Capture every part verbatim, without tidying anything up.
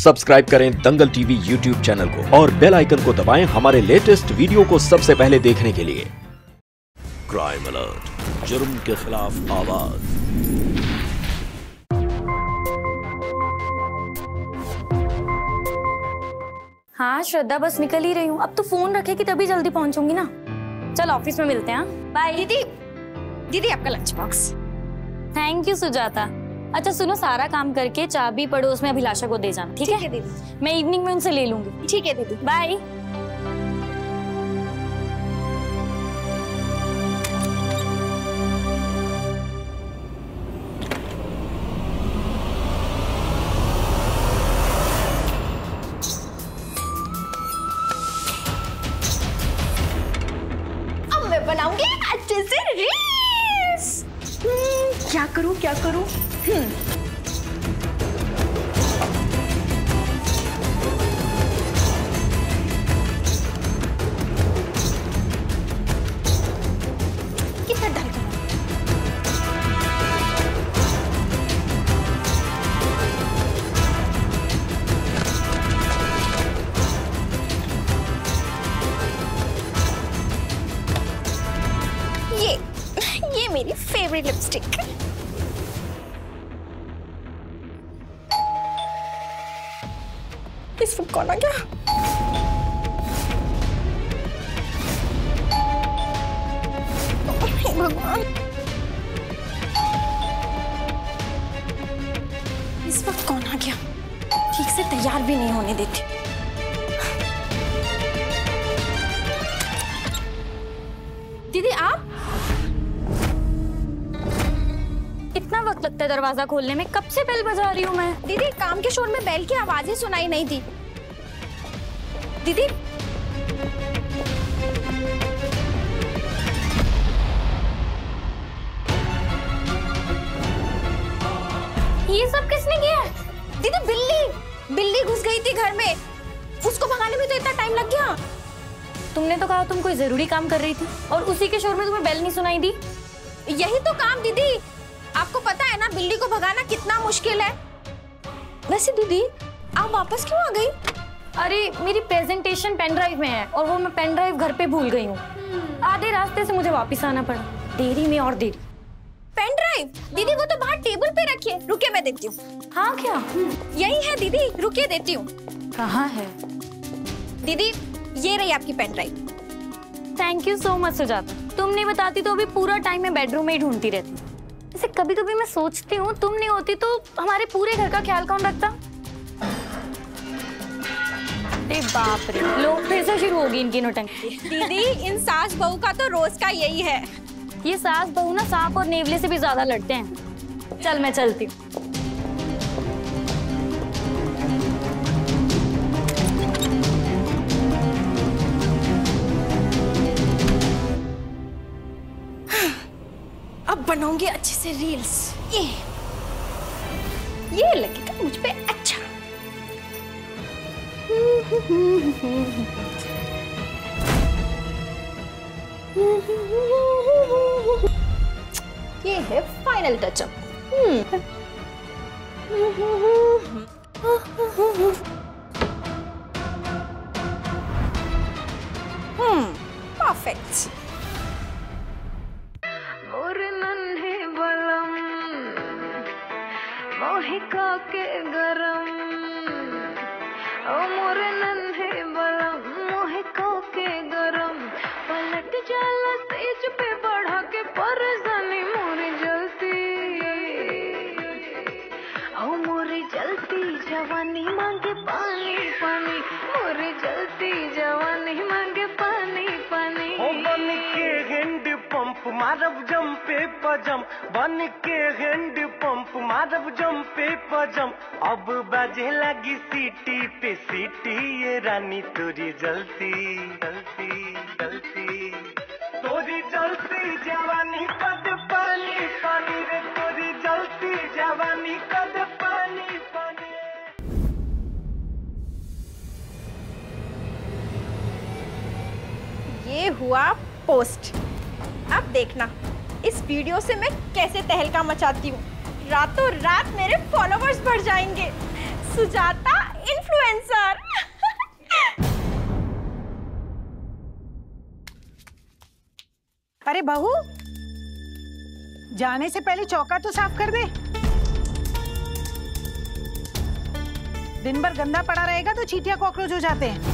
Subscribe करें दंगल TV YouTube channel को और बेल आइकन को दबाएं हमारे लेटेस्ट वीडियो को सबसे पहले देखने के लिए। क्राइम अलर्ट, जुर्म के खिलाफ आवाज। हाँ श्रद्धा, बस निकल ही रही हूँ। अब तो फोन रखेगी तभी जल्दी पहुंचूंगी ना। चल ऑफिस में मिलते हैं। बाय। दीदी दीदी आपका lunch box. Thank you Sujata. अच्छा सुनो, सारा काम करके चाबी पड़ोस में अभिलाषा को दे जाना, ठीक है? ठीक है दीदी, मैं इवनिंग में उनसे ले लूंगी। ठीक है दीदी, बाय। अब मैं बनाऊंगी अच्छे से रील्स। क्या करूं क्या करूं? हम्म कितना डाल करूं? ये ये मेरी फेवरेट लिपस्टिक। इस वक्त कौन आ गया? हे भगवान, इस वक्त कौन आ गया? ठीक से तैयार भी नहीं होने देती। दीदी आप? इतना वक्त लगता है दरवाजा खोलने में? कब से बेल बजा रही हूँ मैं। दीदी काम के शोर में बेल की आवाजें सुनाई नहीं थी। दीदी ये सब किसने किया? दीदी बिल्ली बिल्ली घुस गई थी घर में, उसको भगाने में तो इतना टाइम लग गया। तुमने तो कहा तुम कोई जरूरी काम कर रही थी और उसी के शोर में तुम्हें बेल नहीं सुनाई दी। यही तो काम दीदी, आपको पता है ना बिल्ली को भगाना कितना मुश्किल है। वैसे दीदी आप वापस क्यों आ गई? अरे मेरी प्रेजेंटेशन पेन ड्राइव में है और वो मैं पेन ड्राइव घर पे भूल गई हूँ। आधे रास्ते से मुझे वापस आना पड़ा, देरी में और देरी। Pen drive? दीदी वो तो बाहर टेबल पे रखिए, रुके मैं देती हूँ। हाँ क्या? यही है दीदी, रुकिए देती हूँ। कहाँ है? दीदी ये रही आपकी pen drive. Thank you so much Sujata, तुम नहीं बताती तो अभी पूरा टाइम मैं बेडरूम में ही ढूंढती रहती। वैसे कभी कभी मैं सोचती हूँ तुम नहीं होती तो हमारे पूरे घर का ख्याल कौन रखता? अरे बाप रे, लो फिर से शुरू होगी इनकी नौटंकी। दीदी इन सास बहू का तो रोज का यही है। ये सास बहू ना सांप और नेवले से भी ज्यादा लड़ते हैं। चल मैं चलती हूँ। अब बनाऊंगी अच्छे से रील्स। ये ये लगेगा मुझ पे अच्छा। ये है final touch up. Hmm perfect. Mohika के गरम, ओ मोरे नन्हे बलम, मोहिका के गरम, पलट जाला तेज पे बढ़ा के परेशानी मोरी जलती, ओ मोरी जलती जवानी मांगे पानी पानी, मोरी जलती जवानी मांगे पानी पानी। ओ बन के हैंड पंप मारब जम पे पजम, बन के हैंड पंप मारब जम पे पजम, अब बाजे लगी सीटी पे सीटी, ये रानी तोरी जलती जलती जलती, तोरी जलती जवानी कद पानी पानी रे, तोरी जलती जवानी कद पानी पानी। ये हुआ पोस्ट। अब देखना इस वीडियो से मैं कैसे तहलका मचाती हूँ। रातों रात मेरे फॉलोवर्स बढ़ जाएंगे। Sujata in answer. अरे बहू, जाने से पहले चौका तो साफ कर दे। दिन भर गंदा पड़ा रहेगा तो चींटियां कॉकरोच हो जाते हैं।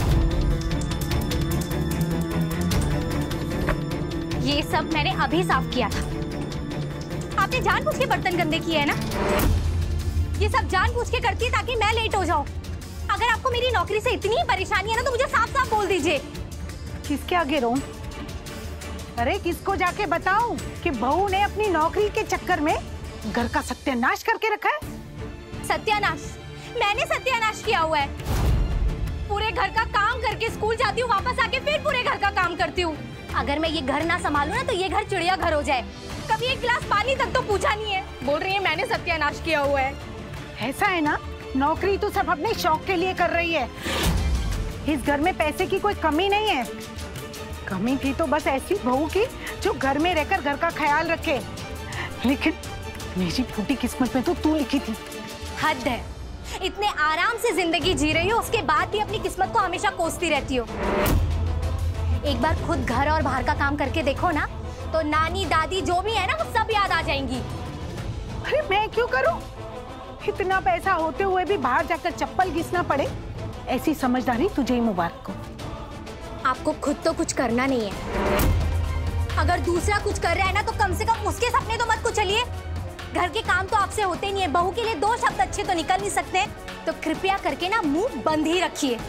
ये सब मैंने अभी साफ किया था। आपने जानबूझ के बर्तन गंदे किए हैं ना? ये सब जानबूझ के करती है ताकि मैं लेट हो जाऊं। अगर आपको मेरी नौकरी से इतनी परेशानी है ना तो मुझे साफ साफ बोल दीजिए। किसके आगे रहूं? अरे किसको जाके बताऊं कि बहू ने अपनी नौकरी के चक्कर में घर का सत्यानाश करके रखा है? सत्यानाश? मैंने सत्यानाश किया हुआ है। पूरे घर का काम करके स्कूल जाती हूँ, वापस आके फिर पूरे घर का काम करती हूँ। अगर मैं ये घर ना संभालूं ना तो ये घर चिड़िया घर हो जाए। कभी एक गिलास पानी तक तो पूछा नहीं है। बोल रही है मैंने सत्यानाश किया हुआ है। ऐसा है ना, नौकरी तो सब अपने शौक के लिए कर रही है। इस घर में पैसे की कोई कमी नहीं है। कमी थी तो बस ऐसी बहू की जो घर में रहकर घर का ख्याल रखे। लेकिन मेरी फूटी किस्मत में तो तू लिखी थी। हद है, इतने आराम से जिंदगी जी रही हो, उसके बाद भी अपनी किस्मत को हमेशा कोसती रहती हो। एक बार खुद घर और बाहर का काम करके देखो ना तो नानी दादी जो भी है ना वो सब याद आ जाएंगी। अरे मैं क्यों करूं? इतना पैसा होते हुए भी बाहर जाकर चप्पल घिसना पड़े, ऐसी समझदारी तुझे ही मुबारक हो। आपको खुद तो कुछ करना नहीं है। अगर दूसरा कुछ कर रहा है ना तो कम से कम उसके सपने तो मत कुचलिए। घर के काम तो आपसे होते ही नहीं है। बहू के लिए दो शब्द अच्छे तो निकल नहीं सकते, तो कृपया करके ना मुंह बंद ही रखिए।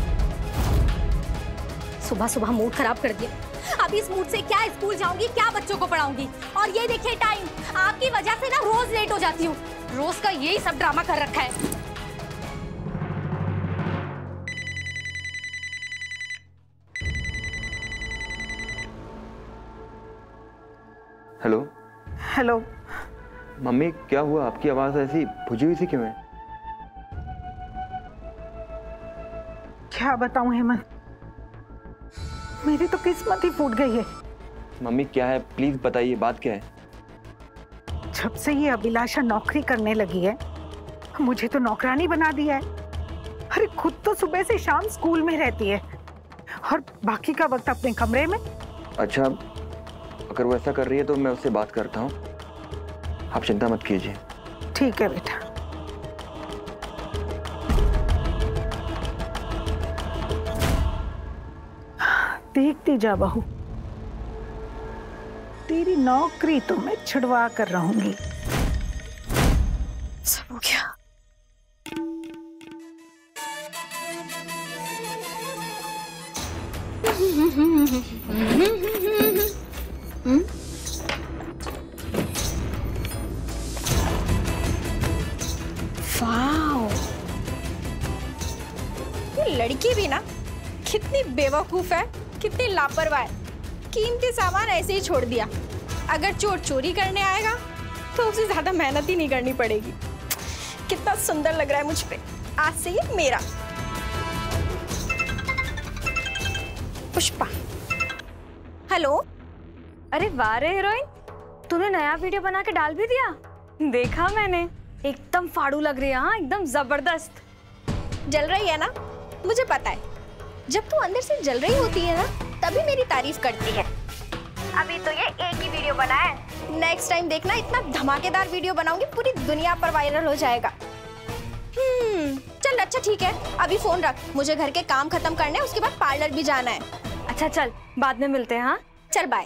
सुबह सुबह मूड खराब कर दिया। अब इस मूड से क्या स्कूल जाऊंगी, क्या बच्चों को पढ़ाऊंगी। और ये देखिए टाइम, आपकी वजह से ना रोज लेट हो जाती हूँ। रोज का यही सब ड्रामा कर रखा है। हेलो। हेलो। मम्मी क्या हुआ? आपकी आवाज ऐसी बुझी हुई सी क्यों है? क्या बताऊं हेमंत, मेरी तो किस्मत ही फूट गई है। मम्मी क्या है, प्लीज बताइए, बात क्या है? जब से ये अभिलाषा नौकरी करने लगी है, मुझे तो नौकरानी बना दिया है। अरे खुद तो सुबह से शाम स्कूल में रहती है और बाकी का वक्त अपने कमरे में। अच्छा, अगर वो ऐसा कर रही है तो मैं उससे बात करता हूँ, आप चिंता मत कीजिए। ठीक है बेटा। देखती जा बहू, तेरी नौकरी तो मैं छुड़वा कर रहूंगी। सब हो गया। वाओ, ये लड़की भी ना कितनी बेवकूफ है, कितनी लापरवाह है। कीमती सामान ऐसे ही छोड़ दिया। अगर चोर चोरी करने आएगा तो उसे ज्यादा मेहनत ही नहीं करनी पड़ेगी। कितना सुंदर लग रहा है मुझ पे। आज से ये मेरा। पुष्पा। हेलो। अरे वाह रे हीरोइन, तूने नया वीडियो बना के डाल भी दिया। देखा मैंने, एकदम फाड़ू लग रही है। हाँ, एकदम जबरदस्त। जल रही है ना? मुझे पता है, जब तू अंदर से जल रही होती है ना तभी मेरी तारीफ करती है। अभी तो ये एक ही वीडियो बना है। नेक्स्ट टाइम देखना, इतना धमाकेदार वीडियो बनाऊंगी पूरी दुनिया पर वायरल हो जाएगा। हम्म, चल अच्छा ठीक है, अभी फोन रख, मुझे घर के काम खत्म करने हैं, उसके बाद पार्लर भी जाना है। अच्छा चल, बाद में मिलते हैं। हाँ चल बाय।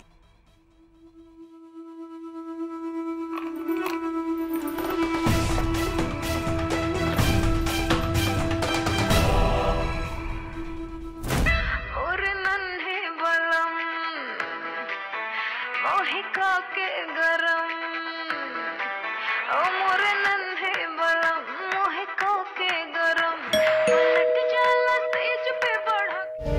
मोहिका के गरम, ओ मोरे नन्हे बलम, मोहिका के गरम, पलट जाला तेज पे बढ़ा।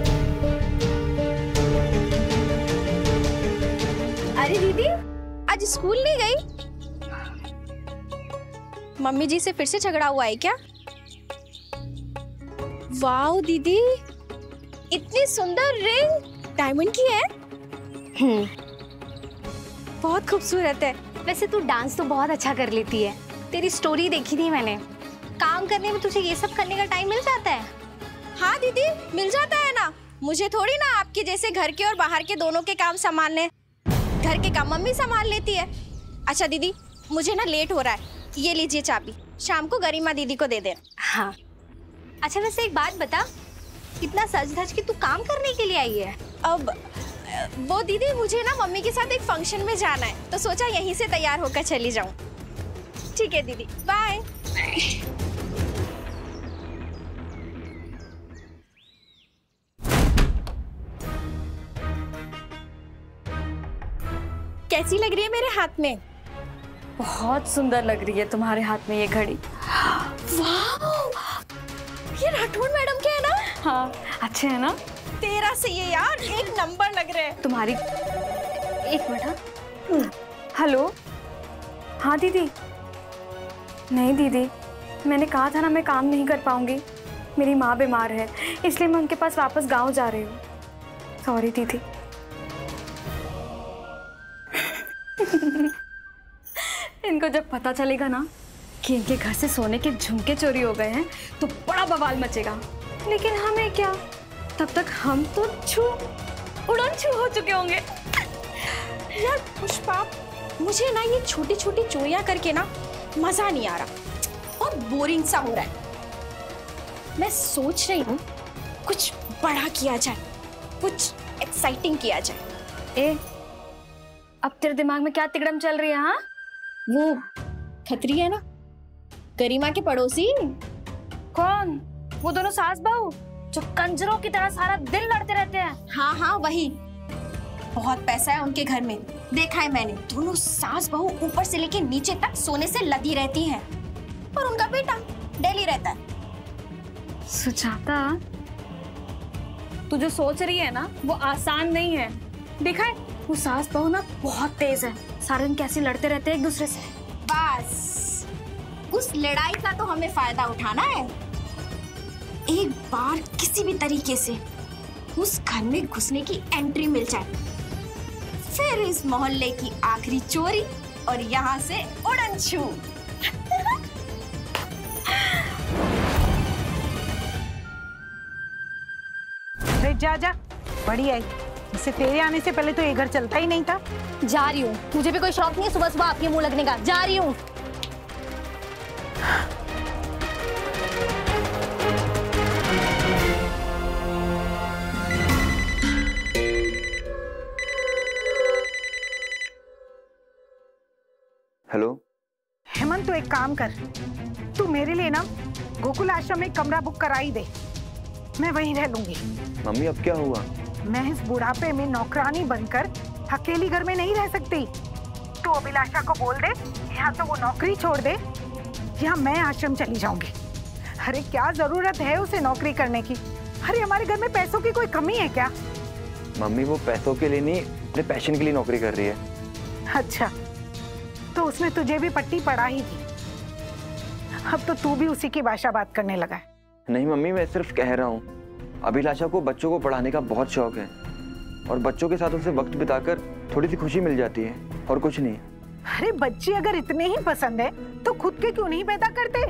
अरे दीदी, आज स्कूल नहीं गई? मम्मी जी से फिर से झगड़ा हुआ है क्या? वाओ दीदी, इतनी सुंदर रिंग डायमंड की है। हम्म, बहुत खूबसूरत है। वैसे तू डांस तो बहुत अच्छा कर लेती है। तेरी स्टोरी देखी थी मैंने, काम करने में तुझे ये सब करने का टाइम मिल जाता है? हाँ दीदी, मिल जाता है ना। मुझे थोड़ी ना आपके जैसे घर के और बाहर के दोनों के काम संभालने। घर के काम मम्मी संभाल लेती है। अच्छा दीदी, मुझे ना लेट हो रहा है, ये लीजिए चाबी, शाम को गरिमा दीदी को दे दे। हाँ। अच्छा वैसे एक बात बता, इतना सज धज के तू काम करने के लिए आई है? अब वो दीदी, मुझे ना मम्मी के साथ एक फंक्शन में जाना है, तो सोचा यहीं से तैयार होकर चली जाऊं। ठीक है दीदी, बाय। कैसी लग रही है मेरे हाथ में? बहुत सुंदर लग रही है तुम्हारे हाथ में ये घड़ी। वाह, ये राठौड़ मैडम के है ना? हाँ, अच्छे है ना? तेरा से ये यार एक नंबर लग रहे हैं। तुम्हारी एक मिनट। हेलो, हाँ दीदी। नहीं दीदी, मैंने कहा था ना मैं काम नहीं कर पाऊंगी, मेरी माँ बीमार है, इसलिए मैं उनके पास वापस गांव जा रही हूँ। सॉरी दीदी। इनको जब पता चलेगा ना कि इनके घर से सोने के झुमके चोरी हो गए हैं तो बड़ा बवाल मचेगा। लेकिन हमें क्या, तब तक हम तो छू उड़न छू हो चुके होंगे। यार पुष्पा, मुझे ना ये छोटी छोटी चोरियां करके ना मजा नहीं आ रहा और बोरिंग सा हो रहा है। मैं सोच रही हूँ कुछ बड़ा किया जाए, कुछ एक्साइटिंग किया जाए। ए, अब तेरे दिमाग में क्या तिकड़म चल रही है? हाँ, वो खतरी है ना, गरिमा के पड़ोसी। कौन? वो दोनों सास बहू जो कंजरों की तरह सारा दिन लड़ते रहते हैं। हाँ हाँ वही। बहुत पैसा है उनके घर में, देखा है मैंने। दोनों सास बहू ऊपर से लेके नीचे तक सोने से लदी रहती हैं और उनका बेटा दिल्ली रहता है। सुजाता, तू जो सोच रही है ना वो आसान नहीं है। देखा है, वो सास बहू ना बहुत तेज है, सारे दिन कैसे लड़ते रहते हैं एक दूसरे से। बस उस लड़ाई का तो हमें फायदा उठाना है। एक बार किसी भी तरीके से उस घर में घुसने की एंट्री मिल जाए, फिर इस मोहल्ले की आखिरी चोरी और यहाँ से उड़न छू। अरे जा जा, बड़ी आई। इससे तेरे आने से पहले तो ये घर चलता ही नहीं था। जा रही हूँ, मुझे भी कोई शौक नहीं है सुबह सुबह आपके मुंह लगने का। जा रही हूँ। हेलो हेमंत, तो एक काम कर, तू मेरे लिए ना गोकुल आश्रम में कमरा बुक करा ही दे, मैं वहीं रह लूंगी। मम्मी अब क्या हुआ? मैं इस बुढ़ापे में नौकरानी बनकर अकेली घर में नहीं रह सकती। तू अभिलाषा को बोल दे, या तो वो नौकरी छोड़ दे या मैं आश्रम चली जाऊंगी। अरे क्या जरूरत है उसे नौकरी करने की? अरे हमारे घर में पैसों की कोई कमी है क्या? मम्मी वो पैसों के लिए नहीं, अपने पैशन के लिए नौकरी कर रही है। अच्छा, तो उसने तुझे भी पट्टी पढ़ा ही थी, अब तो तू भी उसी की भाषा बात करने लगा है। नहीं मम्मी, मैं सिर्फ कह रहा हूँ, अभिलाषा को बच्चों को पढ़ाने का बहुत शौक है और बच्चों के साथ उसे वक्त बिताकर थोड़ी सी खुशी मिल जाती है, और कुछ नहीं। अरे बच्चे अगर इतने ही पसंद है तो खुद के क्यों नहीं पैदा करते?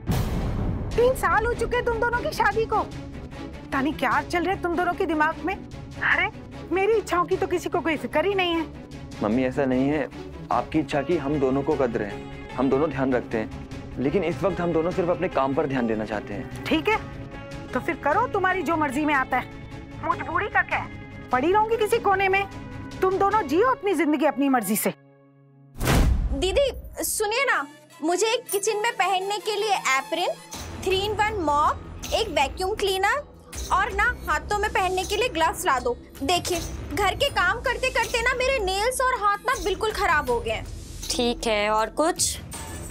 तीन साल हो चुके तुम दोनों की शादी को, पता नहीं क्या चल रहा है तुम दोनों के दिमाग में। अरे मेरी इच्छाओं की तो किसी को कोई फिक्र ही नहीं है। मम्मी ऐसा नहीं है, आपकी इच्छा की हम दोनों को कद्र है, हम दोनों ध्यान रखते हैं, लेकिन इस वक्त हम दोनों सिर्फ अपने काम पर ध्यान देना चाहते हैं। ठीक है, तो फिर करो तुम्हारी जो मर्जी में आता है, मजबूरी का क्या है? पड़ी रहूंगी किसी कोने में, तुम दोनों जियो अपनी जिंदगी अपनी मर्जी से। दीदी सुनिए ना, मुझे एक किचन में पहनने के लिए apron, three in one mop, एक वैक्यूम क्लीनर और ना हाथों में पहनने के लिए ग्लव्स ला दो। देखिए घर के काम करते करते ना मेरे नेल्स और हाथ ना बिल्कुल खराब हो गए हैं। ठीक है, और कुछ?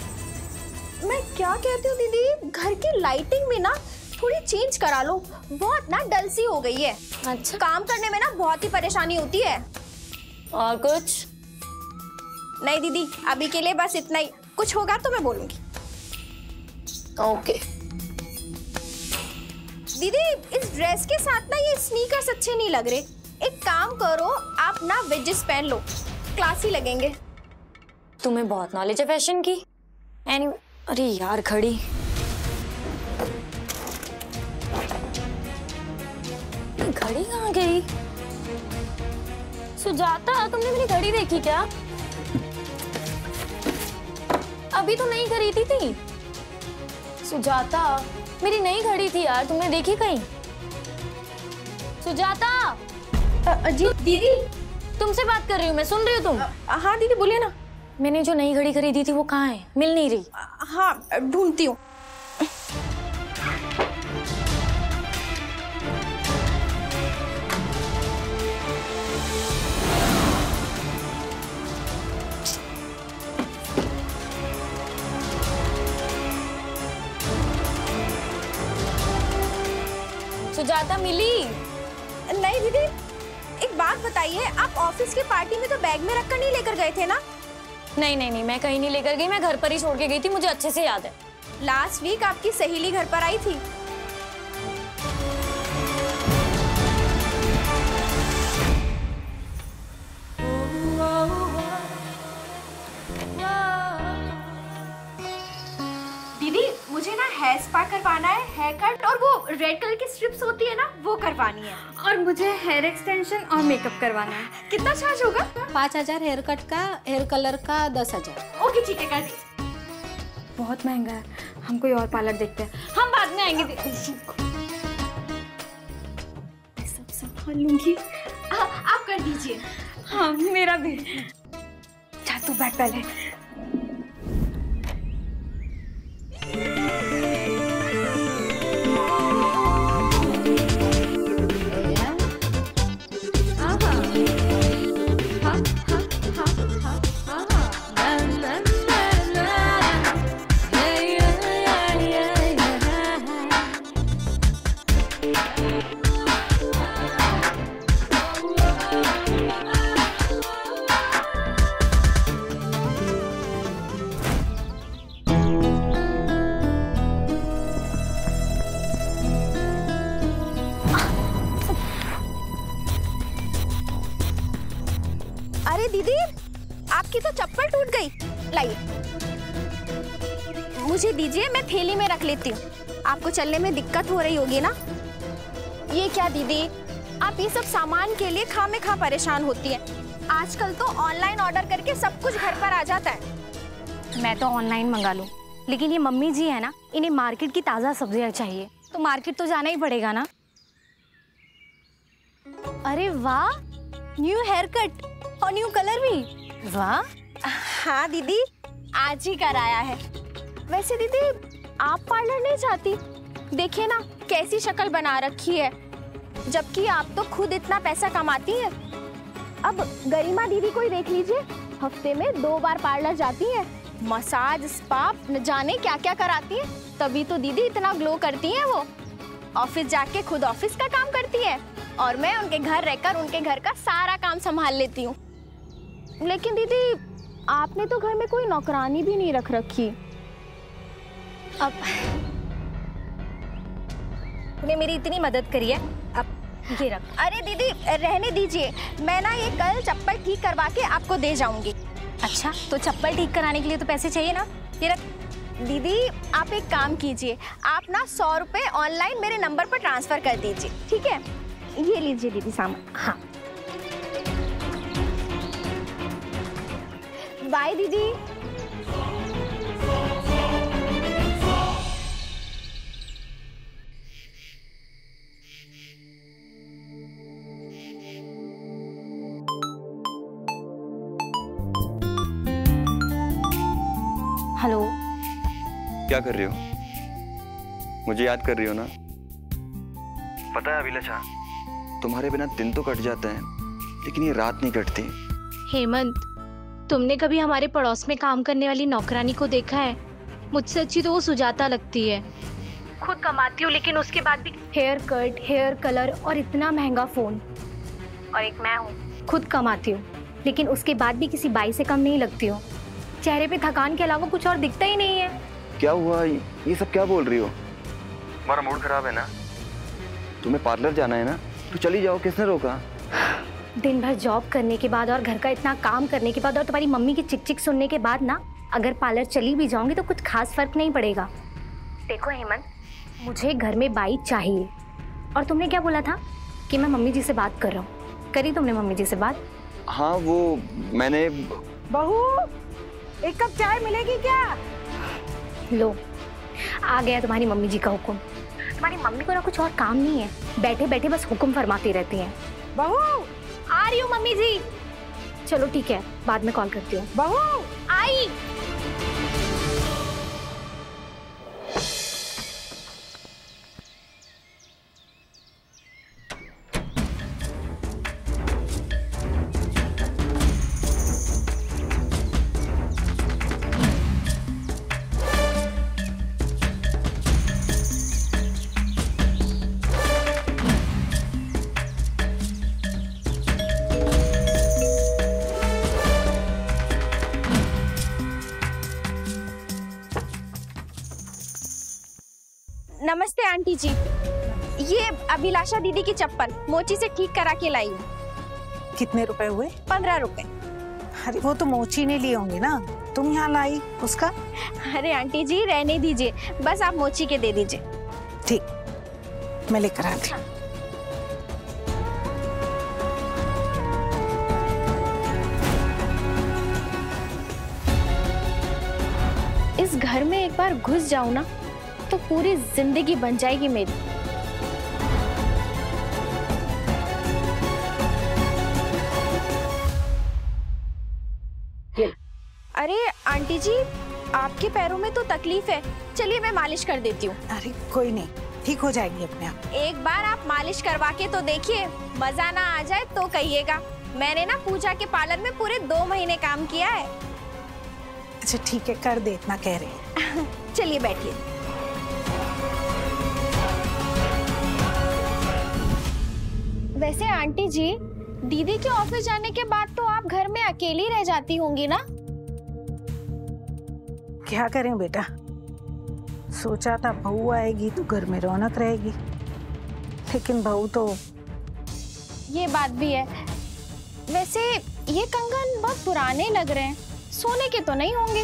मैं क्या कहती हूँ दीदी, घर की लाइटिंग में ना थोड़ी चेंज करा लो, बहुत ना डल सी हो गई है। अच्छा, काम करने में ना बहुत ही परेशानी होती है। और कुछ? नहीं दीदी, अभी के लिए बस इतना ही, कुछ होगा तो मैं बोलूंगी। ओके। दीदी इस ड्रेस के साथ ना ये स्नीकर्स अच्छे नहीं लग रहे, एक काम करो आप ना वेजेस पहन लो, क्लासी लगेंगे। तुम्हें बहुत नॉलेज है फैशन की। एनीवे, अरे यार घड़ी, घड़ी कहाँ गई? सुजाता, तुमने मेरी घड़ी देखी क्या? अभी तो नई खरीदी थी। सुजाता, मेरी नई घड़ी थी यार, तुमने देखी कहीं? सुजाता। जी दीदी, तुमसे बात कर रही हूँ मैं, सुन रही हो तुम? हाँ दीदी बोलिए ना। मैंने जो नई घड़ी खरीदी थी वो कहाँ है? मिल नहीं रही। हाँ ढूंढती हूँ। सुजाता मिली? नहीं दीदी, एक बात बताइए, आप ऑफिस की पार्टी में तो बैग में रखकर नहीं लेकर गए थे ना? नहीं नहीं नहीं, मैं कहीं नहीं लेकर गई, मैं घर पर ही छोड़ के गई थी, मुझे अच्छे से याद है। लास्ट वीक आपकी सहेली घर पर आई थी। दीदी मुझे ना हेयर स्पा करवाना है, हेयर कट और वो रेड कलर की स्ट्रिप्स होती है ना वो करवानी है। और मुझे हेयर एक्सटेंशन और मेकअप करवाना है। कितना चार्ज होगा? पाँच हजार हेयर कट का, हेयर कलर का दस हजार। ओके ठीक है, कर दी। बहुत महंगा है, हम कोई और पार्लर देखते हैं। हम बाद में आएंगे। सब संभाल लूंगी। आप कर दीजिए। हाँ मेरा भी। जा तू बैठ पहले। अरे दीदी, आपकी तो चप्पल टूट गई। लाइए, मुझे दीजिए, मैं थैली में रख लेती हूँ। आपको चलने में दिक्कत हो रही होगी ना? ये क्या दीदी, आप ये सब सामान के लिए खामे खा परेशान होती हैं। आजकल तो ऑनलाइन ऑर्डर करके सब कुछ घर पर आ जाता है। मैं तो ऑनलाइन मंगा लूँ, लेकिन ये मम्मी जी है ना, इन्हें मार्केट की ताज़ा सब्जियाँ चाहिए, तो मार्केट तो जाना ही पड़ेगा ना। अरे वाह, न्यू हेयर कट और न्यू कलर भी। वाह। हाँ दीदी, आज ही कराया है। वैसे दीदी, आप पार्लर नहीं जाती? देखिए ना कैसी शक्ल बना रखी है, जबकि आप तो खुद इतना पैसा कमाती हैं। अब गरिमा दीदी को ही देख लीजिए, हफ्ते में दो बार पार्लर जाती हैं, मसाज, स्पा, न जाने क्या क्या कराती हैं। तभी तो दीदी इतना ग्लो करती हैं वो। ऑफिस जाके खुद ऑफिस का काम करती है और मैं उनके घर रहकर उनके घर का सारा काम संभाल लेती हूँ। लेकिन दीदी, आपने तो घर में कोई नौकरानी भी नहीं रख रखी। अब ने मेरी इतनी मदद करी है, अब ये रख। अरे दीदी रहने दीजिए, मैं ना ये कल चप्पल ठीक करवा के आपको दे जाऊंगी। अच्छा, तो चप्पल ठीक कराने के लिए तो पैसे चाहिए ना, ये रख। दीदी आप एक काम कीजिए, आप ना सौ रुपए ऑनलाइन मेरे नंबर पर ट्रांसफर कर दीजिए, ठीक है? ये लीजिए दीदी सामान। हाँ। बाय दीदी। हेलो। क्या कर रही हो? मुझे याद कर रही हो ना? पता है अभिलाषा, तुम्हारे बिना दिन तो कट जाता है, लेकिन ये रात नहीं कटती। हेमंत, तुमने कभी हमारे पड़ोस में काम करने वाली नौकरानी को देखा है? मुझसे अच्छी तो वो सुजाता लगती है। खुद कमाती हूँ, लेकिन उसके बाद भी हेयर कट, हेयर कलर और इतना महंगा फोन। और एक मैं हूँ, खुद कमाती हूँ, लेकिन उसके बाद भी किसी बाई से कम नहीं लगती हूँ। चेहरे पे थकान के अलावा कुछ और दिखता ही नहीं है। क्या हुआ? ये सब क्या बोल रही हो? तुम्हारा मूड खराब है ना? तुम्हें पार्लर जाना है ना, तो चली जाओ, किसने रोका? दिन भर जॉब करने के बाद और घर का इतना काम करने के बाद और तुम्हारी मम्मी की चिक चिक सुनने के बाद ना, अगर पार्लर चली भी जाऊंगी तो कुछ खास फर्क नहीं पड़ेगा। देखो हेमंत, मुझे घर में बाई चाहिए। और तुमने क्या बोला था? कि मैं मम्मी जी से बात कर रहा हूँ। करी तुमने मम्मी जी से बात? हाँ वो मैंने। बहू एक कप चाय मिलेगी क्या? लो आ गया तुम्हारी मम्मी जी का हुक्म। तुम्हारी मम्मी को ना कुछ और काम नहीं है, बैठे बैठे बस हुक्म फरमाती रहती हैं। बहू आ रही हूँ मम्मी जी। चलो ठीक है, बाद में कॉल करती हूँ। बहू आई। नमस्ते आंटी जी, ये अभिलाषा दीदी की चप्पल मोची से ठीक करा के लाई हूँ। कितने रुपए हुए? पंद्रह रुपए। अरे वो तो मोची ने लिए होंगे ना, तुम यहाँ लाई उसका? अरे आंटी जी रहने दीजिए, बस आप मोची के दे दीजिए। ठीक, मैं लेकर आती हूँ। इस घर में एक बार घुस जाऊं ना तो पूरी जिंदगी बन जाएगी मेरी। अरे आंटी जी आपके पैरों में तो तकलीफ है, चलिए मैं मालिश कर देती हूँ। अरे कोई नहीं, ठीक हो जाएगी अपने आप। एक बार आप मालिश करवा के तो देखिए, मजा ना आ जाए तो कहिएगा। मैंने ना पूजा के पार्लर में पूरे दो महीने काम किया है। अच्छा ठीक है, कर दे, इतना कह रहे हैं। चलिए बैठिए। वैसे आंटी जी, दीदी के ऑफिस जाने के बाद तो आप घर में अकेली रह जाती होंगी ना? क्या करें बेटा, सोचा था बहू आएगी तो घर में रौनक रहेगी, लेकिन बहू तो। ये बात भी है। वैसे ये कंगन बहुत पुराने लग रहे हैं, सोने के तो नहीं होंगे?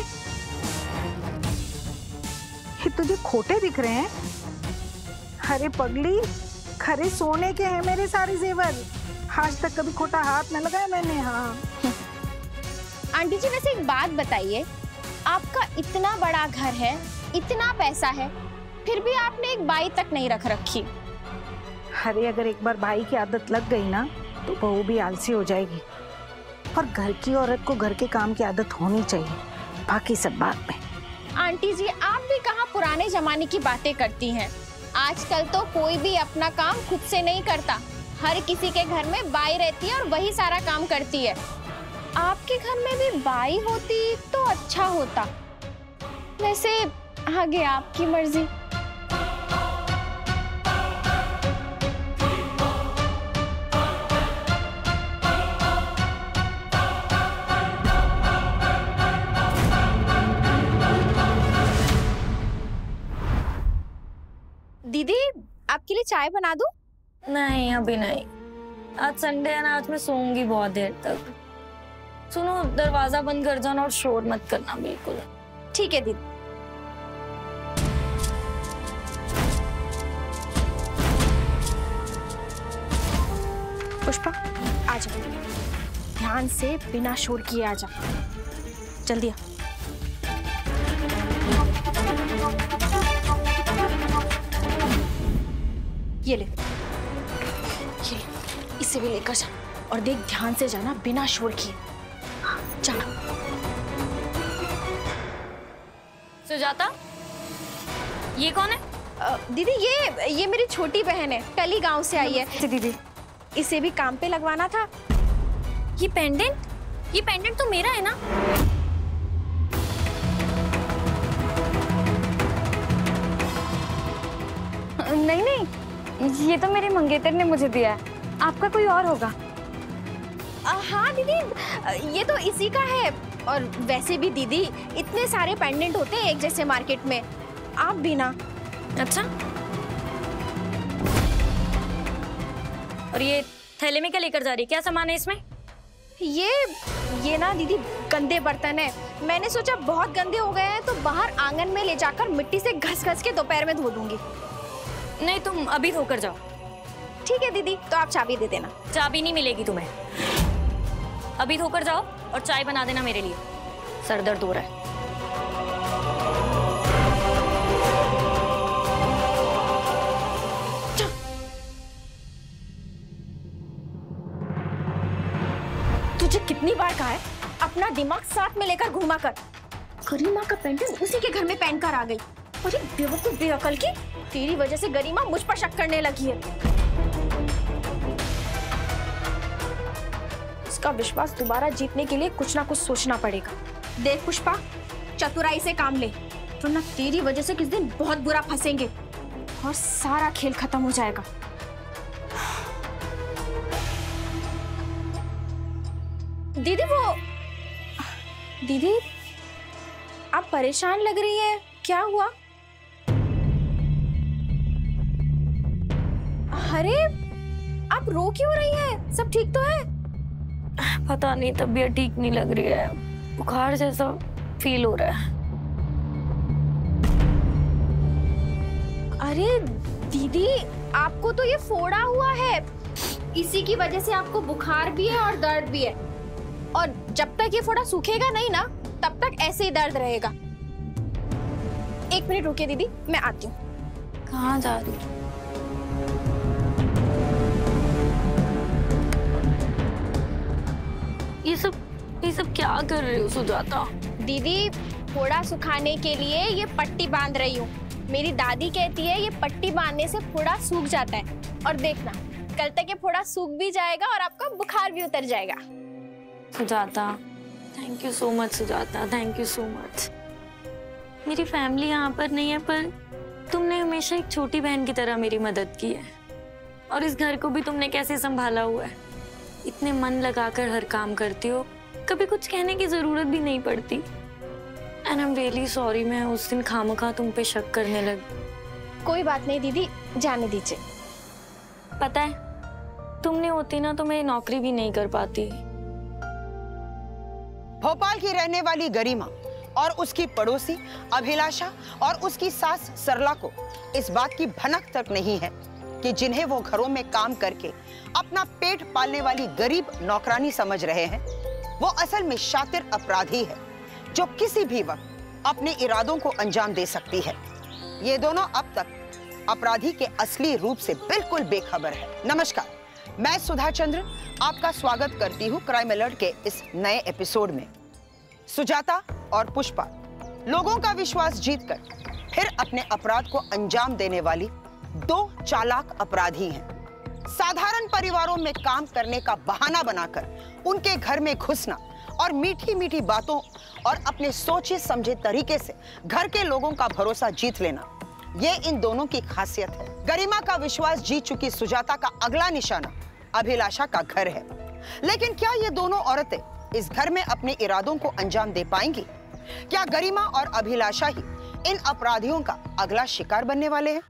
ये तुझे खोटे दिख रहे हैं? अरे पगली, खरे सोने के हैं मेरे सारे जेवर। आज तक कभी खोटा हाथ न लगाया मैंने। हाँ आंटी जी वैसे एक बात बताइए, आपका इतना बड़ा घर है, इतना पैसा है, फिर भी आपने एक बाई तक नहीं रख रखी। अरे अगर एक बार बाई की आदत लग गई ना तो बहू भी आलसी हो जाएगी। और घर की औरत को घर के काम की आदत होनी चाहिए, बाकी सब बात में। आंटी जी आप भी कहाँ पुराने जमाने की बातें करती हैं। आजकल तो कोई भी अपना काम खुद से नहीं करता, हर किसी के घर में बाई रहती है और वही सारा काम करती है। आपके घर में भी बाई होती तो अच्छा होता। वैसे आगे आपकी मर्जी। दीदी आपके लिए चाय बना दूं? नहीं अभी नहीं, आज संडे है ना, आज मैं सोऊंगी बहुत देर तक। सुनो, दरवाजा बंद कर जाना और शोर मत करना बिल्कुल। ठीक है दीदी। पुष्पा आ जा, ध्यान से बिना शोर किए आ जा, जल्दी आ। ये ले, ये इसे भी लेकर जा और देख ध्यान से जाना, बिना शोर किए। हाँ, जाना। सुजाता, ये कौन है? अ, दीदी ये ये मेरी छोटी बहन है, कल ही गांव से आई है। दीदी इसे भी काम पे लगवाना था। ये पेंडेंट, ये पेंडेंट तो मेरा है ना? नहीं नहीं, ये तो मेरे मंगेतर ने मुझे दिया है, आपका कोई और होगा। आ, हाँ दीदी, ये तो इसी का है। और वैसे भी दीदी इतने सारे पेंडेंट होते हैं एक जैसे मार्केट में, आप भी ना। अच्छा, और ये थैले में क्या लेकर जा रही है, क्या सामान है इसमें? ये ये ना दीदी गंदे बर्तन है, मैंने सोचा बहुत गंदे हो गए हैं तो बाहर आंगन में ले जाकर मिट्टी से घस घस के दोपहर में धो दूंगी। नहीं, तुम अभी धोकर जाओ। ठीक है दीदी, तो आप चाबी दे देना। चाबी नहीं मिलेगी तुम्हें। अभी धोकर जाओ और चाय बना देना मेरे लिए, सर दर्द हो रहा है। तुझे कितनी बार कहा है अपना दिमाग साथ में लेकर घूमा कर। गरिमा का पेंडेंट उसी के घर में पहन कर आ गई। अरे बेवकूफ बेअकल की, तेरी वजह से गरिमा मुझ पर शक करने लगी है। उसका विश्वास दोबारा जीतने के लिए कुछ ना कुछ सोचना पड़ेगा। देख पुष्पा, चतुराई से काम ले, वरना तेरी वजह से किस दिन बहुत बुरा फंसेंगे और सारा खेल खत्म हो जाएगा। दीदी वो दीदी आप परेशान लग रही है, क्या हुआ? अरे आप रो क्यों रही हैं? सब ठीक तो है? पता नहीं, तबीयत ठीक नहीं लग रही है, बुखार जैसा फील हो रहा है। अरे दीदी आपको तो ये फोड़ा हुआ है, इसी की वजह से आपको बुखार भी है और दर्द भी है। और जब तक ये फोड़ा सूखेगा नहीं ना, तब तक ऐसे ही दर्द रहेगा। एक मिनट रुकिए दीदी, मैं आती हूँ। कहाँ जा रही हो? ये सब ये सब क्या कर रहे हो सुजाता? दीदी फोड़ा सुखाने के लिए ये पट्टी बांध रही हूँ। मेरी दादी कहती है ये पट्टी बांधने से फोड़ा सूख जाता है। और देखना कल तक ये फोड़ा सूख भी जाएगा और आपका बुखार भी उतर जाएगा। Sujata, thank you so much Sujata, thank you so much. मेरी फैमिली यहाँ पर नहीं है, पर तुमने हमेशा एक छोटी बहन की तरह मेरी मदद की है। और इस घर को भी तुमने कैसे संभाला हुआ है। इतने मन लगाकर हर काम करती हो, कभी कुछ कहने की जरूरत भी नहीं पड़ती। And I am really sorry, मैं उस दिन खामखा तुम पे शक करने लगी। कोई बात नहीं दीदी, जाने दीजिए। पता है, तुमने होती ना तो मैं नौकरी भी नहीं कर पाती। भोपाल की रहने वाली गरिमा और उसकी पड़ोसी अभिलाषा और उसकी सास सरला को इस बात की भनक तक नहीं है कि जिन्हें वो घरों में काम करके अपना पेट पालने वाली गरीब नौकरानी समझ रहे हैं, वो असल में शातिर अपराधी है जो किसी भी वक्त अपने इरादों को अंजाम दे सकती है। ये दोनों अब तक अपराधी के असली रूप से बिल्कुल बेखबर है। नमस्कार, मैं सुधा चंद्र आपका स्वागत करती हूँ क्राइम अलर्ट के इस नए एपिसोड में। सुजाता और पुष्पा लोगों का विश्वास जीतकर फिर अपने अपराध को अंजाम देने वाली दो चालाक अपराधी हैं। साधारण परिवारों में काम करने का बहाना बनाकर उनके घर में घुसना और मीठी मीठी बातों और अपने सोचे समझे तरीके से घर के लोगों का भरोसा जीत लेना, ये इन दोनों की खासियत है। गरिमा का विश्वास जीत चुकी सुजाता का अगला निशाना अभिलाषा का घर है। लेकिन क्या ये दोनों औरतें इस घर में अपने इरादों को अंजाम दे पाएंगी? क्या गरिमा और अभिलाषा ही इन अपराधियों का अगला शिकार बनने वाले हैं?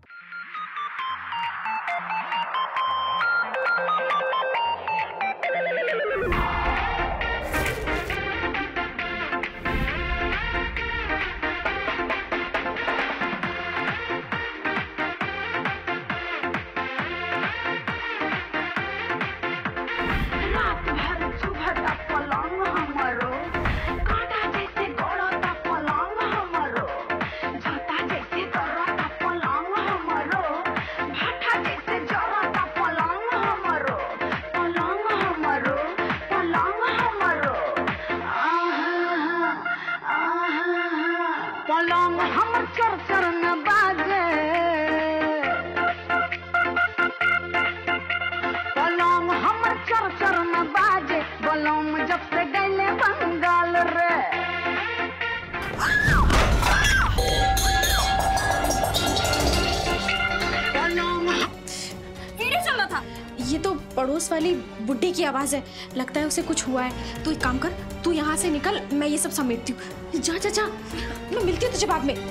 पड़ोस वाली बुड्ढी की आवाज है, लगता है उसे कुछ हुआ है। तू एक काम कर, तू यहाँ से निकल, मैं ये सब समेटती हूँ। जा जा जा, मैं मिलती हूँ तुझे बाद में।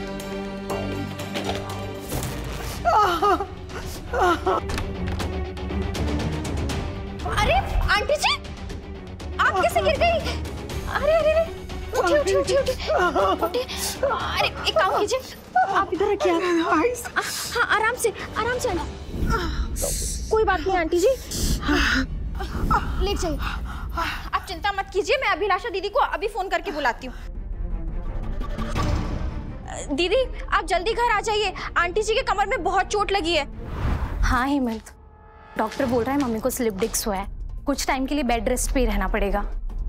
अरे आंटी जी, आप कैसे गिर गई? अरे अरे अरे, उठी उठी उठी उठी उठी। अरे एक काम कीजिए, आप इधर रखिए। हाँ आराम से आराम से। कोई कोई बात नहीं आंटी जी। लेट जाइए, आप चिंता मत कीजिए, मैं अभिलाषा दीदी को अभी फोन करके बुलाती हूँ। दीदी आप जल्दी घर आ जाइए, आंटी जी के कमर में बहुत चोट लगी है। हाँ हेमंत, डॉक्टर बोल रहा है मम्मी को स्लिप डिस्क हुआ है, कुछ टाइम के लिए बेड रेस्ट पे ही रहना पड़ेगा।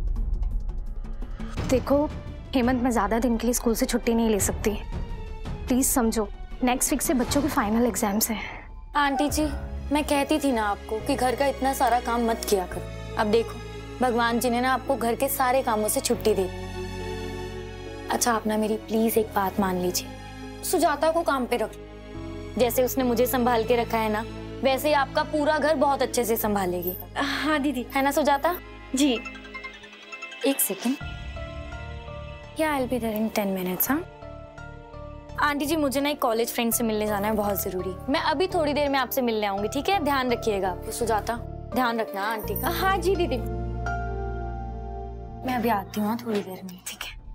देखो हेमंत, मैं ज्यादा दिन के लिए स्कूल से छुट्टी नहीं ले सकती, प्लीज समझो। नेक्स्ट वीक से बच्चों के फाइनल एग्जाम्स हैं। आंटी जी मैं कहती थी ना आपको कि घर का इतना सारा काम मत किया करो। अब देखो भगवान जी ने ना आपको घर के सारे कामों से छुट्टी दी। अच्छा आप ना मेरी प्लीज एक बात मान लीजिए, सुजाता को काम पे रख, जैसे उसने मुझे संभाल के रखा है ना, वैसे ही आपका पूरा घर बहुत अच्छे से संभालेगी। हाँ दीदी। है ना सुजाता जी। एक सेकेंड, या I'll be there in ten minutes। हाँ आंटी जी मुझे ना एक कॉलेज फ्रेंड से मिलने जाना है, बहुत जरूरी। मैं अभी थोड़ी देर में आपसे मिलने आऊंगी, ठीक है? ध्यान रखिएगा आपको। सुजाता ध्यान रखना आंटी का। हाँ जी दीदी। मैं अभी आती हूँ थोड़ी देर में, ठीक है?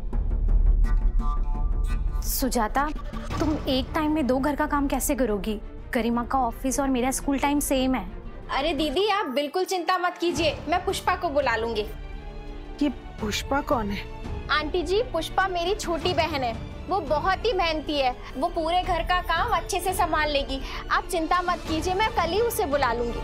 सुजाता तुम एक टाइम में दो घर का काम कैसे करोगी? गरिमा का ऑफिस और मेरा स्कूल टाइम सेम है। अरे दीदी आप बिल्कुल चिंता मत कीजिए, मैं पुष्पा को बुला लूंगी। ये पुष्पा कौन है? आंटी जी पुष्पा मेरी छोटी बहन है, वो बहुत ही मेहनती है, वो पूरे घर का काम अच्छे से संभाल लेगी। आप चिंता मत कीजिए, मैं कल ही उसे बुला लूंगी।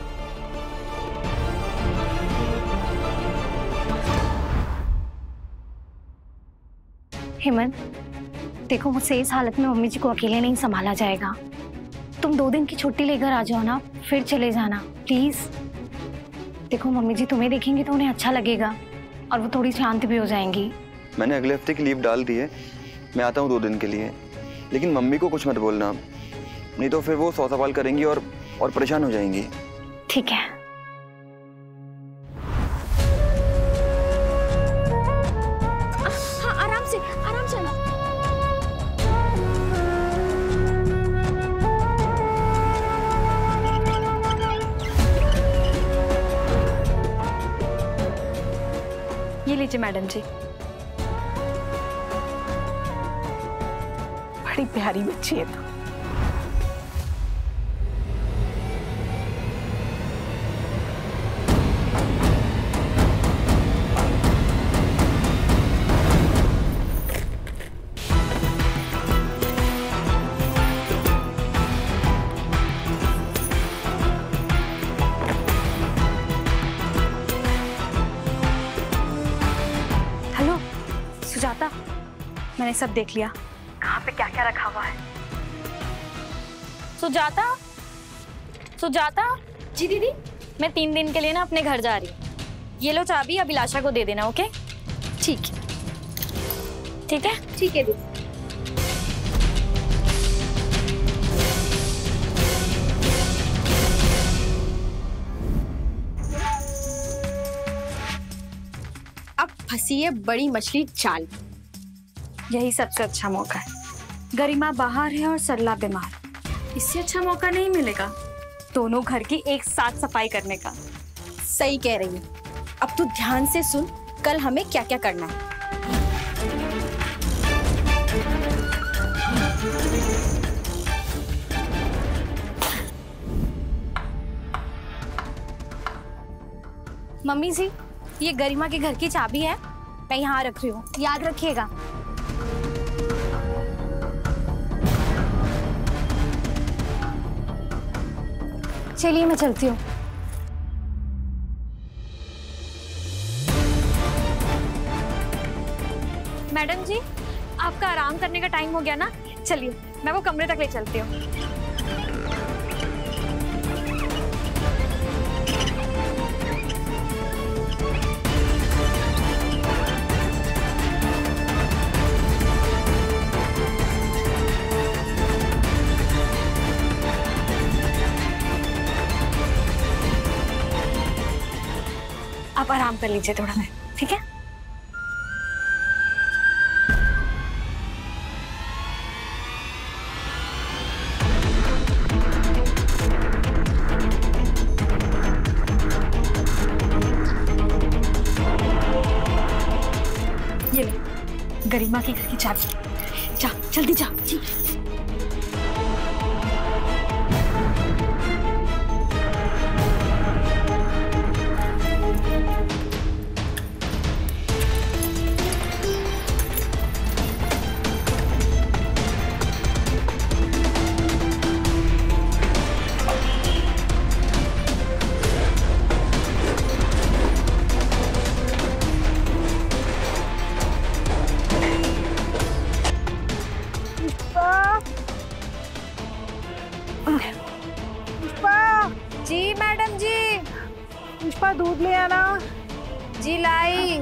हेमंत देखो, मुझसे इस हालत में मम्मी जी को अकेले नहीं संभाला जाएगा। तुम दो दिन की छुट्टी लेकर आ जाओ ना, फिर चले जाना प्लीज। देखो मम्मी जी तुम्हें देखेंगे तो उन्हें अच्छा लगेगा और वो थोड़ी शांत भी हो जाएंगी। मैंने अगले हफ्ते की लीव डाल दी है, मैं आता हूँ दो दिन के लिए, लेकिन मम्मी को कुछ मत बोलना, नहीं तो फिर वो सौ सवाल करेंगी और और परेशान हो जाएंगी। ठीक है। हाँ आराम से आराम से। ये लीजिए मैडम जी। बड़ी प्यारी बच्ची है तो। हेलो सुजाता, मैंने सब देख लिया। कहाँ पे क्या क्या रखा हुआ है? सुजाता, सुजाता जी दीदी। मैं तीन दिन के लिए ना अपने घर जा रही हूँ, ये लो चाबी अभिलाषा को दे देना। ओके ठीक ठीक है ठीक है दीदी। अब फंसी है बड़ी मछली जाल। यही सबसे अच्छा मौका है। गरिमा बाहर है और सरला बीमार, इससे अच्छा मौका नहीं मिलेगा दोनों घर की एक साथ सफाई करने का। सही कह रही है। अब तू ध्यान से सुन, कल हमें क्या क्या करना है। मम्मी जी ये गरिमा के घर की चाबी है, मैं यहाँ रख रही हूँ, याद रखिएगा। चलिए मैं चलती हूँ। मैडम जी आपका आराम करने का टाइम हो गया ना, चलिए मैं वो कमरे तक ले चलती हूँ। आप आराम कर लीजिए थोड़ा देर, ठीक है? ये ले गरिमा के घर की चाबी, जा जल्दी जा। जी पुष्पा दूध ले आना। जी लाई।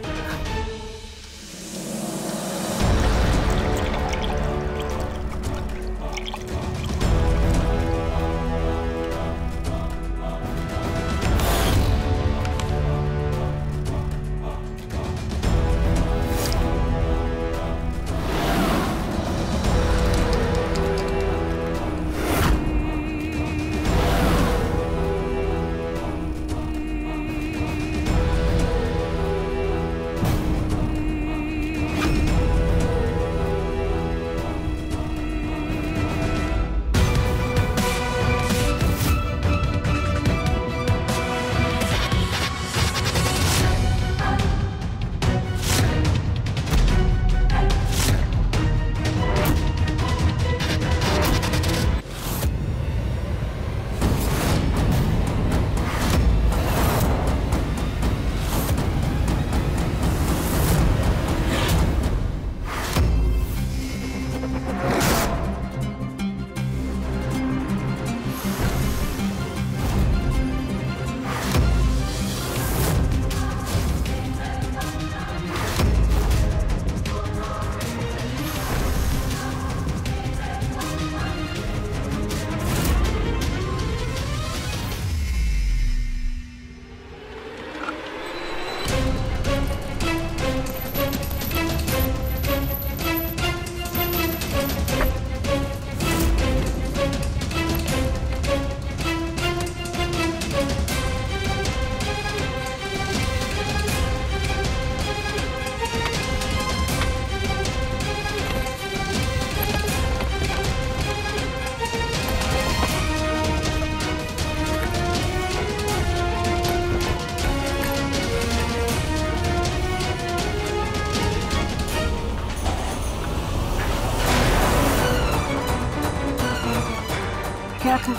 क्या कर?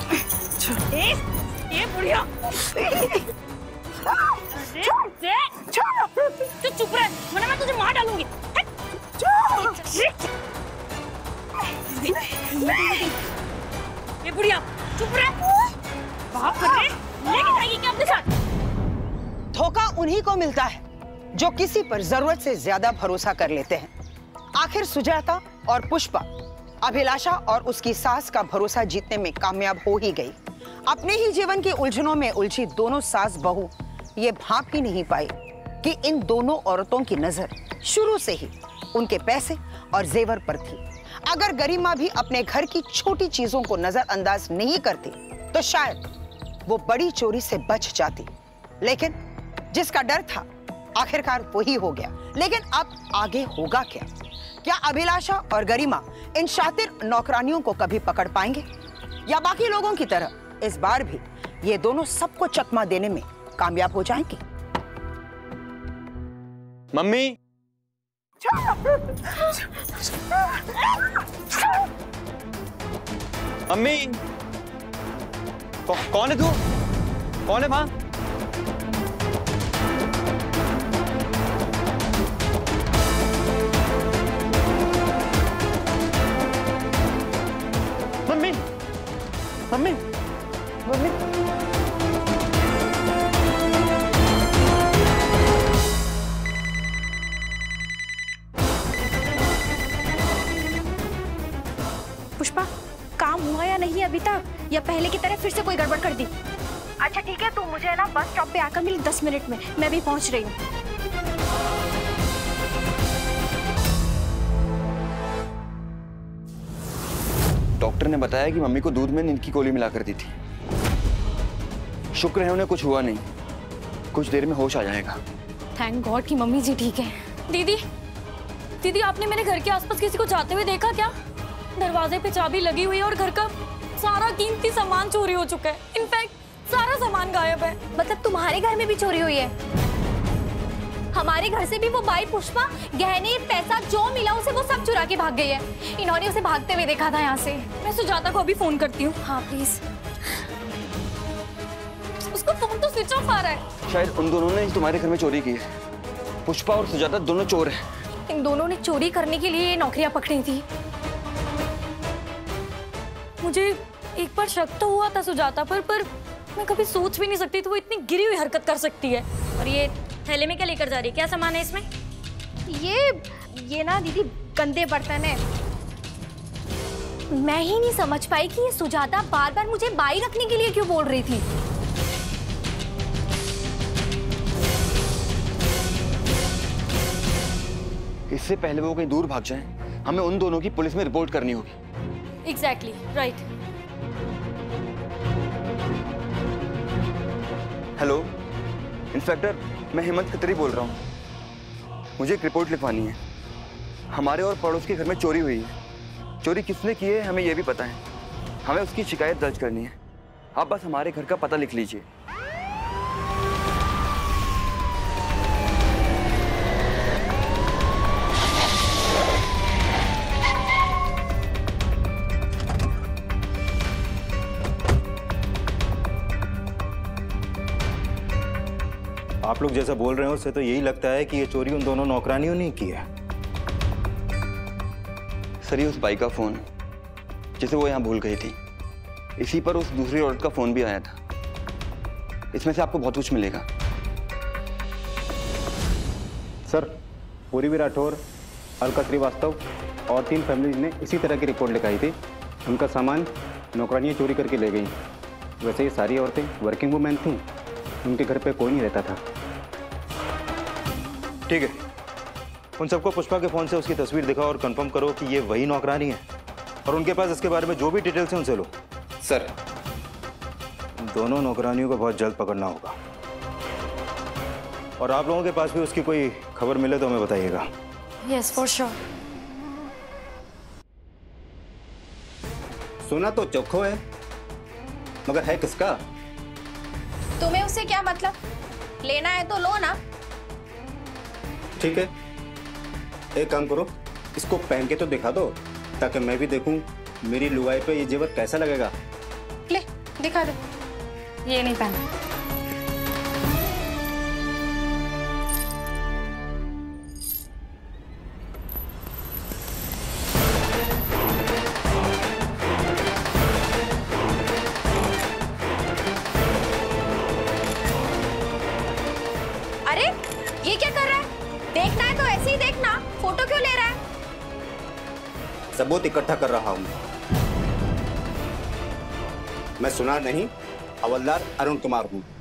ए, ये बुढ़िया। तू चुप रह, वरना मैं तुझे मार डालूंगी। ये बुढ़िया, चुप रह। बाप कर रहे, लेके जाएगी क्या अपने साथ? धोखा उन्हीं को मिलता है जो किसी पर जरूरत से ज्यादा भरोसा कर लेते हैं। आखिर सुजाता और पुष्पा अभिलाषा और उसकी सास का भरोसा जीतने में कामयाब हो ही गई। अपने ही जीवन की उलझनों में उलझी दोनों सास बहू ये भांप ही नहीं पाई कि इन दोनों औरतों की नजर शुरू से ही उनके पैसे और जेवर पर थी। अगर गरिमा भी अपने घर की छोटी चीजों को नजरअंदाज नहीं करती तो शायद वो बड़ी चोरी से बच जाती, लेकिन जिसका डर था आखिरकार वही हो गया। लेकिन अब आगे होगा क्या? क्या अभिलाषा और गरिमा इन शातिर नौकरानियों को कभी पकड़ पाएंगे, या बाकी लोगों की तरह इस बार भी ये दोनों सबको चकमा देने में कामयाब हो जाएंगे? मम्मी, मम्मी, कौ, कौन है तू? कौन है वहां? Mummy, mummy, mummy. पुष्पा, काम हुआ या नहीं अभी तक, या पहले की तरह फिर से कोई गड़बड़ कर दी? अच्छा ठीक है, तू मुझे ना बस स्टॉप पे आकर मिल दस मिनट में, मैं भी पहुंच रही हूँ। डॉक्टर ने बताया कि मम्मी को दूध में नींद की गोली मिलाकर दी थी। शुक्र है उन्हें कुछ हुआ नहीं, कुछ देर में होश आ जाएगा। थैंक गॉड कि मम्मी जी ठीक है। दीदी, दीदी आपने मेरे घर के आसपास किसी को जाते हुए देखा क्या? दरवाजे पे चाबी लगी हुई है और घर का सारा कीमती सामान चोरी हो चुका है। इनफैक्ट सारा सामान गायब है। मतलब तुम्हारे घर में भी चोरी हुई है? हमारे घर से भी वो बाई पुष्पा गहने पैसा जो मिला उसे वो सब चुरा के भाग गई है। इन्होंने उसे भागते हुए देखा था यहाँ से। मैं सुजाता को अभी फोन करती हूँ। हाँ प्लीज। उसका फोन तो स्विच ऑफ आ रहा है। शायद उन दोनों ने तुम्हारे घर में चोरी की है। पुष्पा और सुजाता दोनों चोर हैं। इन दोनों ने चोरी करने के लिए ये नौकरियां पकड़ी थी। मुझे एक बार शक तो हुआ था सुजाता पर, पर मैं कभी सोच भी नहीं सकती थी वो इतनी गिरी हुई हरकत कर सकती है। और ये थैले में क्या लेकर जा रही है? क्या सामान है इसमें? ये ये ना दीदी गंदे बर्तन है। मैं ही नहीं समझ पाई कि ये सुजाता बार बार मुझे बाई रखने के लिए क्यों बोल रही थी। इससे पहले वो कहीं दूर भाग जाएं, हमें उन दोनों की पुलिस में रिपोर्ट करनी होगी। Exactly right. हेलो इंस्पेक्टर, मैं हेमंत खत्री बोल रहा हूँ। मुझे एक रिपोर्ट लिखवानी है। हमारे और पड़ोस के घर में चोरी हुई है। चोरी किसने की है हमें यह भी पता है। हमें उसकी शिकायत दर्ज करनी है। आप बस हमारे घर का पता लिख लीजिए। आप लोग जैसा बोल रहे हो उससे तो यही लगता है कि ये चोरी उन दोनों नौकरानियों ने की है। सर, ये उस बाई का फोन जिसे वो यहाँ भूल गई थी, इसी पर उस दूसरी औरत का फोन भी आया था। इसमें से आपको बहुत कुछ मिलेगा। सर, पूरी राठौर, अलका श्रीवास्तव और तीन फैमिलीज ने इसी तरह की रिपोर्ट लिखाई थी। उनका सामान नौकरानियाँ चोरी करके ले गई। वैसे ये सारी औरतें वर्किंग वुमेन थीं। उनके घर पे कोई नहीं रहता था। ठीक है, उन सबको पुष्पा के फोन से उसकी तस्वीर दिखाओ और कंफर्म करो कि ये वही नौकरानी है। और उनके पास इसके बारे में जो भी डिटेल्स हैं उनसे लो। सर, दोनों नौकरानियों को बहुत जल्द पकड़ना होगा। और आप लोगों के पास भी उसकी कोई खबर मिले तो हमें बताइएगा। Yes for sure. सुना तो चोखो है, मगर है किसका? तुम्हें उससे क्या मतलब? लेना है तो लो ना। ठीक है, एक काम करो, इसको पहन के तो दिखा दो ताकि मैं भी देखूं मेरी लुगाई पे ये जेवर कैसा लगेगा। ले दिखा दो। ये नहीं पहना। अरे ये क्या कर रहा है? देखना है तो ऐसे ही देखना, फोटो क्यों ले रहा है? सबूत इकट्ठा कर रहा हूं। मैं सुना नहीं, हवलदार अरुण कुमार हूं।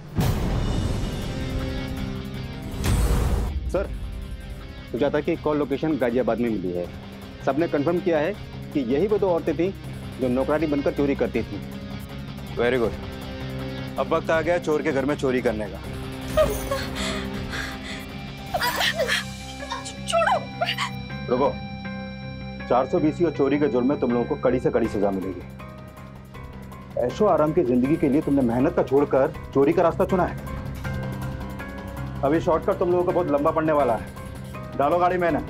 सर, सुजाता की कॉल लोकेशन गाजियाबाद में मिली है। सबने कंफर्म किया है कि यही वो दो औरतें थीं जो नौकरानी बनकर चोरी करती थीं। वेरी गुड, अब वक्त आ गया चोर के घर में चोरी करने का। छोड़ो। रुको, चार सौ बीसी और चोरी के जुर्म में तुम लोगों को कड़ी से कड़ी सजा मिलेगी। ऐशो आराम की जिंदगी के लिए तुमने मेहनत का छोड़कर चोरी का रास्ता चुना है। अभी शॉर्टकट तुम लोगों को बहुत लंबा पड़ने वाला है। डालो गाड़ी में ना।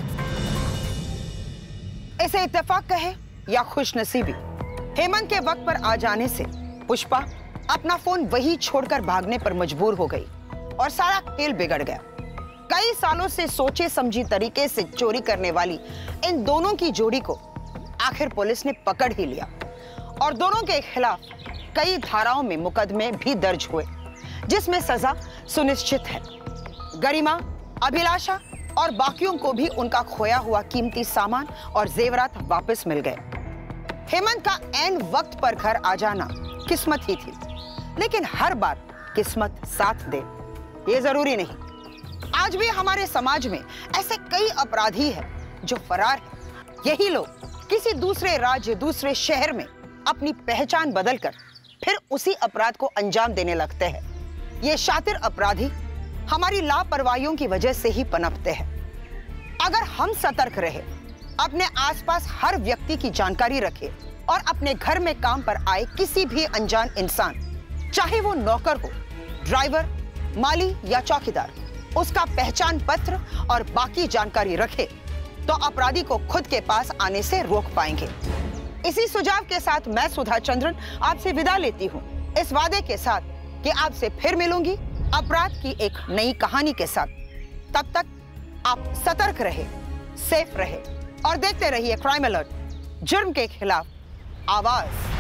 इसे इत्तेफाक कहे या खुशनसीबी, हेमंत के वक्त पर आ जाने से पुष्पा अपना फोन वही छोड़कर भागने पर मजबूर हो गई और सारा खेल बिगड़ गया। कई सालों से सोचे समझी तरीके से चोरी करने वाली इन दोनों की जोड़ी को आखिर पुलिस ने पकड़ ही लिया और दोनों के खिलाफ कई धाराओं में मुकदमे भी दर्ज हुए, जिसमें सजा सुनिश्चित है। गरिमा, अभिलाषा और बाकियों को भी उनका खोया हुआ कीमती सामान और जेवरात वापस मिल गए। हेमंत का ऐन वक्त पर घर आ जाना किस्मत ही थी, लेकिन हर बार किस्मत साथ दे ये जरूरी नहीं। आज भी हमारे समाज में ऐसे कई अपराधी हैं जो फरार हैं। यही लोग किसी दूसरे राज्य, दूसरे शहर में अपनी पहचान बदलकर फिर उसी अपराध को अंजाम देने लगते हैं। ये शातिर अपराधी हमारी लापरवाहियों की वजह से ही पनपते हैं। अगर हम सतर्क रहे, अपने आसपास हर व्यक्ति की जानकारी रखे और अपने घर में काम पर आए किसी भी अनजान इंसान, चाहे वो नौकर हो, ड्राइवर, माली या चौकीदार, उसका पहचान पत्र और बाकी जानकारी रखे तो अपराधी को खुद के पास आने से रोक पाएंगे। इसी सुझाव के साथ मैं सुधा चंद्रन आपसे विदा लेती हूँ, इस वादे के साथ कि आपसे फिर मिलूंगी अपराध की एक नई कहानी के साथ। तब तक आप सतर्क रहे, सेफ रहे और देखते रहिए क्राइम अलर्ट, जुर्म के खिलाफ आवाज।